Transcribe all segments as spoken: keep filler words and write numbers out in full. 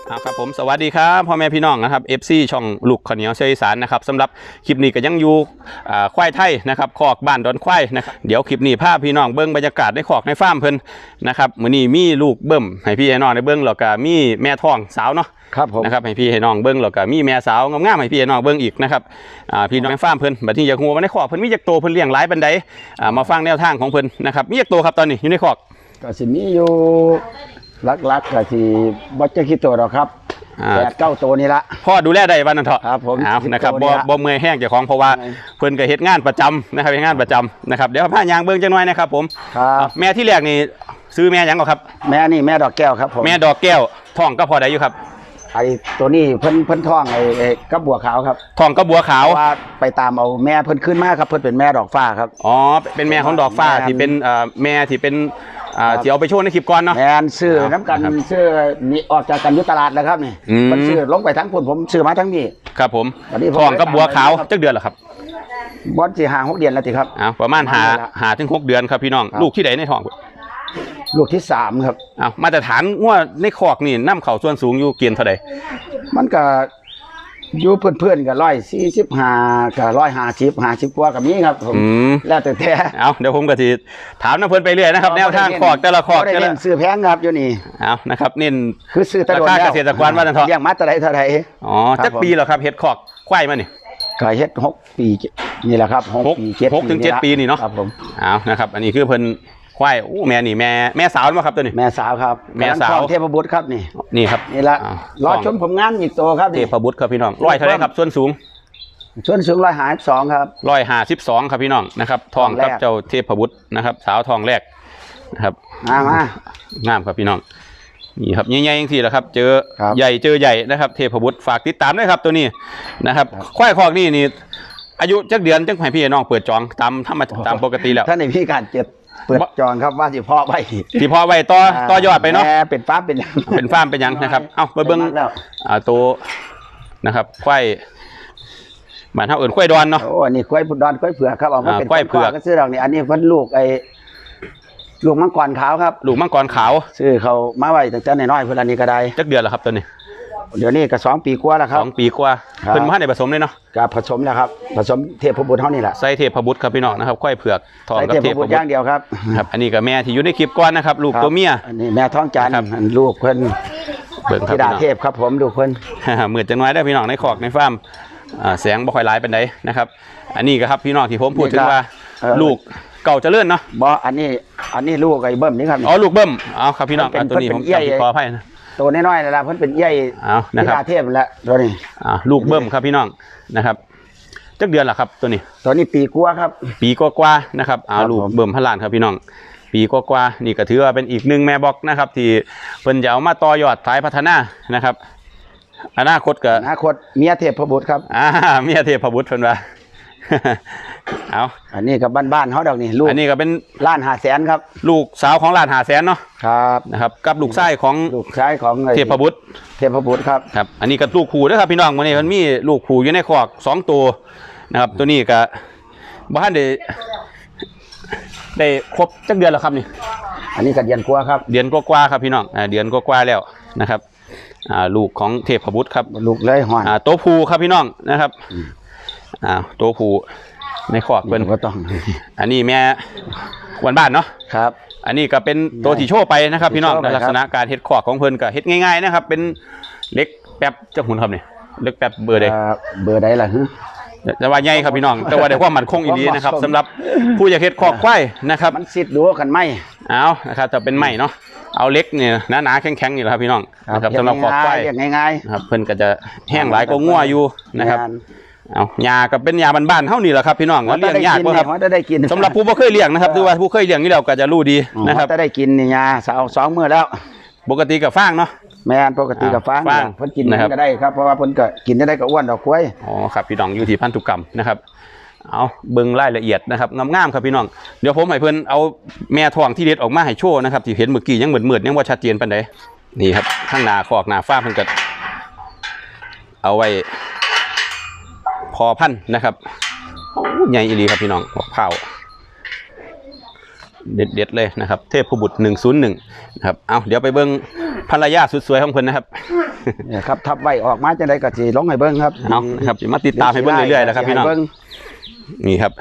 เอาครับผมสวัสดีครับพ่อแม่พี่น้องนะครับ เอฟ ซี ช่องลูกข้าวเหนียวเชียงอีสานนะครับสำหรับคลิปนี้ก็ยังอยู่ควายไทยนะครับคอกบ้านดอนควายนะครับเดี๋ยวคลิปนี้พาพี่น้องเบิ้งบรรยากาศในคอกในฟาร์มเพิ่นนะครับมื้อนี้มีลูกเบิ่มให้พี่ให้น้องได้เบิ้งแล้วก็มีแม่ท้องสาวเนาะครับผมนะครับให้พี่ให้น้องเบิ้งแล้วก็มีแม่สาวงามๆให้พี่ให้น้องเบิ้งอีกนะครับพี่น้องฟาร์มเพิ่นบัดนี้อยากฮู้ว่าในคอกเพิ่นมีจักโตเพิ่นเลี้ยงหลายปานใดมาฟังแนวทางของเพิ่นนะครับมีจักโตครับตอนนี้อยู่ในคอกก็สิมีอยู่ลักๆก็สิบ่จะคิดตัวหรอกครับแปดเก้าตัวนี่ละพ่อดูแลได้วันนั้นเถอะครับผมเอานะครับบ่บ่เมื่อยแห้งเจ้าของเพราะว่าเพิ่นก็เฮ็ดงานประจำนะครับเฮ็ดงานประจำนะครับเดี๋ยวพายางเบิ่งจังหน่อยนะครับผมครับแม่ที่แรกนี่ซื้อแม่ยังก่อนครับแม่นี่แม่ดอกแก้วครับผมแม่ดอกแก้วท้องก็พอได้อยู่ครับไอ้ตัวนี้เพิ่นเพิ่นท้องไอ้ไอ้กับบัวขาวครับท้องกับบัวขาวว่าไปตามเอาแม่เพิ่นขึ้นมาครับเพิ่นเป็นแม่ดอกฟ้าครับอ๋อเป็นแม่ของดอกฟ้าที่เป็นเอ่อแม่ที่เป็นอ่าที่เอาไปโชว์ในคลิปก่อนเนาะแม่นซื้อน้ำกันซื้อนี่ออกจากกันยุตลาดแล้วครับนี่มันซื้อลงไปทั้งพุ่นผมซื้อมาทั้งนี้ครับผมท้องกับบัวขาวจักเดือนเหรอครับบอลสี่ห้าหกเดือนแล้วสิครับอ้าวประมาณหาหาถึงหกเดือนครับพี่น้องลูกที่ไหนในท้องลูกที่สามครับอ้าวมาตรฐานว่าในคอกนี่น้ำเข่าส่วนสูงอยู่เกียนเท่าใดมันก็อยู่เพื่อนๆกับร้อยสี่สิบห้ากับร้อยห้าสิบห้าสิบกว่ากับนี้ครับผมแล้วแต่แต่เอาเดี๋ยวผมก็จะถามน้ำเพื่อนไปเรื่อยนะครับแนวทางคอกแต่ละคอกแต่ละซื้อแพงครับอยู่นี่เอานะครับเน้นคือซื้อตลอดแล้วเกษตรกรว่านั่นเถอะอย่างมัดอะไรเท่าไรอ๋อจักปีเหรอครับเฮ็ดคอกควายมานี่ก็เฮ็ดหกปีนี่แหละครับหกปีเจ็ดหกถึงเจ็ดปีนี่เนาะครับผมเอานะครับอันนี้คือเพิ่นควายโอ้แม่นี่แม่แม่สาวมั้งครับตัวนี้แม่สาวครับแม่สาวเทพบุตรครับนี่นี่ครับนี่ละรอชมผมงานอีกตัวครับเทพบุตรครับพี่น้องร้อยเท่าไรครับส่วนสูงส่วนสูงร้อยห้าสิบสองครับร้อยห้าสิบสองครับพี่น้องนะครับทองครับเจ้าเทพบุตรนะครับสาวทองแรกนะครับมามางามครับพี่น้องนี่ครับใหญ่ๆอย่างที่แหละครับเจอใหญ่เจอใหญ่นะครับเทพบุตรฝากติดตามด้วยครับตัวนี้นะครับควายคอกนี่นี่อายุจักเดือนจังให้พี่น้องเปิดจองตามธรรมตามปกติแล้วท่านในพี่การเจ็บเปิดจองครับว่าสิพ่อไว้สิพ่อไว้ต่อต่อยอดไปเนาะเป็นฟาร์มเป็นเป็นฟาร์มเป็นยังนะครับเอ้าไปเบิ้งอ่าตัวนะครับควายบ้านเฮาเอิ้นควายดอนเนาะโอ้อันนี้ควายดอนควายเผือกครับเอามาเป็นควายเผือกก็ซื้อดอกนี่อันนี้เพิ่นลูกไอ้ลูกมังกรขาวครับลูกมังกรขาวซื้อเขามาไว้ตั้งแต่น้อยๆเพิ่นอันนี้ก็ได้จักเดือนแล้วครับตัวนี้เดี๋ยวนี้ก็สองปีกว่าแล้วครับสองปีกว่าเพิ่นมาได้ผสมเลยเนาะก็ผสมแล้วครับผสมเทพบุตรเฮานี่แหละใส่เทพบุตรครับพี่น้องนะครับควายเผือกทองกับเทพบุตรอย่างเดียวครับครับอันนี้ก็แม่ที่อยู่ในคลิปก่อนนะครับลูกตัวเมียอันนี้แม่ท้องจันทร์ลูกเพิ่นเบิ่งครับธิดาเทพครับผมลูกเพิ่นเหมือนจังน้อยได้พี่น้องในคอกในฟาร์มแสงบ่ค่อยหลายปานใดนะครับอันนี้ก็ครับพี่น้องที่ผมพูดถึงว่าลูกเก่าเจริญเนาะบ่อันนี้อันนี้ลูกไอ้เบิ้มนี่ครับอ๋อลูกเบิ้มเอาครับพี่น้องตัวนี้ผมขออภัยนะตัวน้อยๆนะครับเพิ่นเป็นใหญ่ธิดาเทพแล้วตัวนี้อ่าลูกเบิ้มครับพี่น้องนะครับจักเดือนละครับตัวนี้ตัวนี้ปีกว่าครับปีกว่าๆนะครับอ่าลูกเบิ้มพลานครับพี่น้องปีกว่าๆนี่ก็ถือว่าเป็นอีกหนึ่งแม่บอกนะครับที่เพิ่นจะเอามาต่อยอดสายพัฒนานะครับอนาคตก็อนาคตเมียเทพบุตรครับอ่าเมียเทพบุตรเพิ่นว่าเอาอันนี้กับบ้านๆเขาดอกนี่ลูกอันนี้ก็เป็นล้านหาแสนครับลูกสาวของล้านหาแสนเนาะครับนะครับกับลูกชายของลูกชายของเทพบุตรเทพบุตรครับครับอันนี้ก็ลูกขู่ด้วยครับพี่น้องวันนี้มันมีลูกขู่อยู่ในคอกสองตัวนะครับตัวนี้ก็บ้านได้ได้ครบจักเดือนแล้วครับนี่อันนี้ก็เดือนกว่าครับเดือนกว่าๆครับพี่น้องอ่าเดือนกว่าๆแล้วนะครับอ่าลูกของเทพบุตรครับลูกเลยหอนอ่าโตผูครับพี่น้องนะครับอ่าโตผูในคอกเป็นก็ต้องอันนี้แม่วันบ้านเนาะครับอันนี้ก็เป็นตัวที่โชว์ไปนะครับพี่น้องลักษณะการเฮ็ดคอกของเพิ่นก็เฮ็ดง่ายๆนะครับเป็นเล็กแป๊บเจ้าหุ่นครับนี่เล็กแป๊บเบอร์ใดเบอร์ใดล่ะฮะแต่ว่าใหญ่ครับพี่น้องแต่ว่าได้ความมั่นคงอีกดีนะครับสำหรับผู้อยากเฮ็ดคอกควายนะครับมันซิดดูกันไหมเอานะครับจะเป็นไม้เนาะเอาเล็กเนี่ยหนาๆแข็งๆนี่แหละครับพี่น้องนะครับสำหรับคอกควายง่ายๆครับเพิ่นก็จะแห้งหลายก็งัวอยู่นะครับเอายากับเป็นยาบ้านๆเท่านี้แหละครับพี่น้องเลี้ยงยากกว่าครับได้กินสำหรับผู้บ่เคยเลี้ยงนะครับหรือว่าผู้เคยเลี้ยงนี่เราก็จะรู้ดีนะครับได้กินนี่ยาสาวสองมื้อแล้วปกติกับฟางเนาะแม่นปกติกับฟางเพิ่นกินก็ได้ครับเพราะว่าเพิ่นก็กินได้ก็อ้วนดอกกล้วยอ๋อครับพี่น้องอยู่ที่พันธุกรรมนะครับเอาเบิ่งรายละเอียดนะครับงามๆครับพี่น้องเดี๋ยวผมให้เพิ่นเอาแม่ท้องที่เด็ดออกมาให้โชว์นะครับที่เห็นเมื่อกี้ยังเหมือนๆยังว่าชัดเจนปานใดนี่ครับข้างหน้าคอกหน้าฟาร์มเพิ่นก็เอาไว้พอพันนะครับใหญ่อีหลีครับพี่น้องเผาเด็ดเด็ดเลยนะครับเทพบุตรหนึ่งศูนย์หนึ่งนะครับเอาเดี๋ยวไปเบิ้งภรรยาสุดสวยของเพิ่นนะครับเนี่ยครับทับไว้ออกมาจะได้กะจีลงให้เบิ้งครับเอานะครับมาติดตามให้เบิ้งเรื่อยๆนะครับพี่น้องนี่ครับ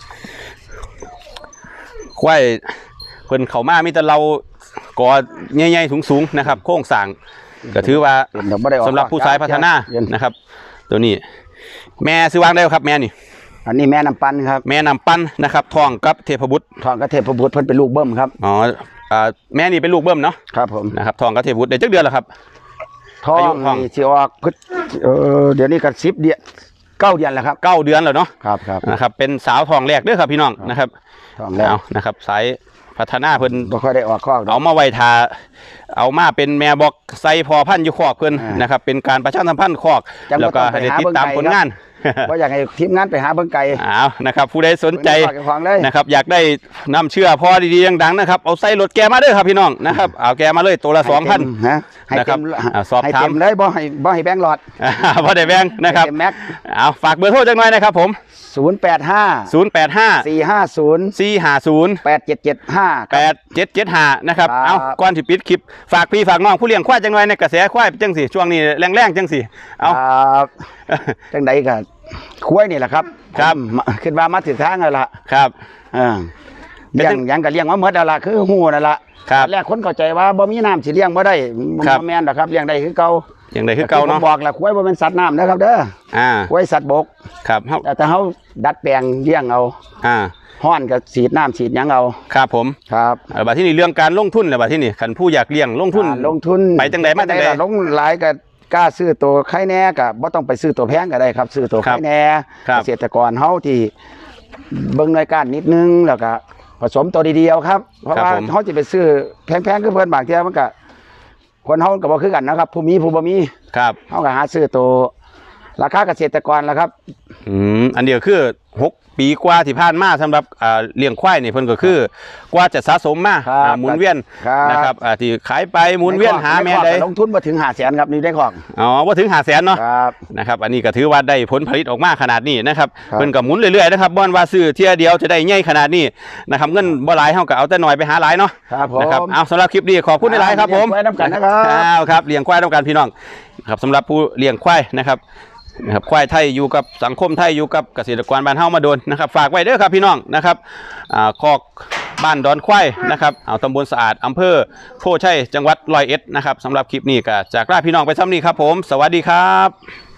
ควายเพิ่นเข้ามามีแต่เราก่อใหญ่ๆสูงๆนะครับโค้งสร้างก็ถือว่าสำหรับผู้ชายพัฒนานะครับตัวนี้แม่ซื้อวางได้ครับแม่นี่อันนี้แม่นำปันครับแม่นำปันนะครับทองกับเทพบุตรทองกับเทพบุตรเพิ่นเป็นลูกเบิ้มครับอ๋อแม่นี่เป็นลูกเบิ้มเนาะครับผมนะครับทองกับเทพบุตรได้จักเดือนแล้วครับทองนี่สิออกเออเดี๋ยวนี้ก็สิบเดือนเก้าเดือนแล้วครับเก้าเดือนแล้วเนาะครับครับนะครับเป็นสาวทองแรกเด้อครับพี่น้องนะครับทองแรกเอานะครับสายพัฒนาเพิ่นบ่ค่อยได้ออกข้อเอามาไว้ทาเอามาเป็นแม่บอกใส่พอพันธุ์อยู่คอกเพิ่นนะครับเป็นการประชาสัมพันธ์คอกแล้วก็ให้ติดตามผลงานว่าอยากให้ทีมงานไปหาเบิ่งไก่อ้าวนะครับผู้ใดสนใจนะครับอยากได้น้ำเชื่อพอดีๆดังๆนะครับเอาใส่รถแกมาเด้อครับพี่น้องนะครับเอาแกมาเลยตัวละสองพันนะครับสอบถามเลยบ่ให้บ่ให้แบงค์หลอดบ่ได้แบงค์นะครับเอาฝากเบอร์โทรจังหน่อยนะครับผมศูนย์ แปด ห้าศูนย์ แปด ห้าสี่ ห้า ศูนย์สี่ ห้า ศูนย์แปด เจ็ด เจ็ด ห้าแปด เจ็ด เจ็ด ห้านะครับเอาก่อนที่ปิดคลิปฝากพี่ฝากน้องผู้เลี้ยงควายจังหน่อยในกระแสควายจังสิช่วงนี้แรงๆจังสิเอาจังใดก็ควายนี่แหละครับครับขึ้นมามาถึงทางแล้วล่ะครับอ่าเลี้ยงยังก็เลี้ยงว่าหมดแล้วล่ะคือฮู้นั่นล่ะแรกคนเข้าใจว่าบ่มีน้ำสิเลี้ยงบ่ได้บ่แม่นดอกครับเลี้ยงได้คือเก่าอย่างใดคือเก่าเนาะบอกแล้วควายบ่เป็นสัตว์น้ำนะครับเด้ออ่าควายสัตว์บกครับแต่เฮาดัดแปลงเลี้ยงเอาอ่าฮ้อนก็ฉีดน้ำฉีดหยังเอาครับผมครับบัดที่นี่เรื่องการลงทุนแล้วบัดที่นี่คันผู้อยากเลี้ยงลงทุนลงทุนไปจังไดมาจังไดลงหลายก็กล้าซื้อตัวไข่แน่ก็บ่ต้องไปซื้อตัวแพงก็ได้ครับซื้อตัวไข่แน่เกษตรกรเฮาที่เบิ่งหน่วยการนิดนึงแล้วก็ผสมตัวดีๆครับเพราะว่าเฮาสิไปซื้อแพงๆคือเพิ่นบางเที่ยมันก็คนเฮาก็บ่คือกันนะครับผู้มีผู้บ่มีครับเฮาก็หาซื้อตัวราคาเกษตรกรแล้วครับอืมอันเดียวคือหกปีกว่าที่ผ่านมาสำหรับอ่าเลี้ยงควายนี่เพิ่นก็คือกว่าจะสะสมมาหมุนเวียนนะครับอ่าที่ขายไปหมุนเวียนหาแม่ได้ลงทุนบ่ถึงห้าแสนครับนี่ได้ของอ๋อบ่ถึงห้าแสนเนาะนะครับอันนี้ก็ถือว่าได้ผลผลิตออกมาขนาดนี้นะครับเพิ่นก็หมุนเรื่อยๆนะครับบ่อนว่าซื้อเที่ยเดียวจะได้ใหญ่ขนาดนี้นะครับเงินบ่หลายเฮาก็เอาแต่น้อยไปหาหลายเนาะนะครับเอาสำหรับคลิปนี้ขอบคุณหลายๆครับผมควายน้ำกันนะครับอ้าวครับเลี้ยงควายน้ำกันพี่น้องครับสำหรับผู้เลี้ยงควายนะครับนะครับควายไทยอยู่กับสังคมไทยอยู่กับเกษตรกรบ้านเฮามาโดนนะครับฝากไว้เด้อครับพี่น้องนะครับอ่าคอกบ้านดอนควายนะครับเอาตำบลสะอาดอำเภอโพชัยจังหวัดร้อยเอ็ดนะครับสำหรับคลิปนี้ก็จากลาพี่น้องไปซ้ำนี้ครับผมสวัสดีครับ